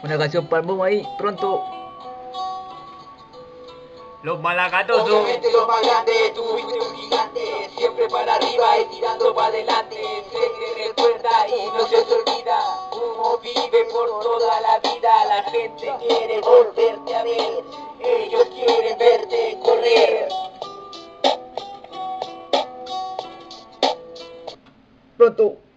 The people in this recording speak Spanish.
Una canción para el boom ahí, pronto. Los malagatos son. Obviamente los más grandes, tú fuiste un gigante, siempre para arriba y tirando para adelante. Se te recuerda y no se te olvida, uno vive por toda la vida. La gente quiere volverte a ver, ellos quieren verte correr. Pronto.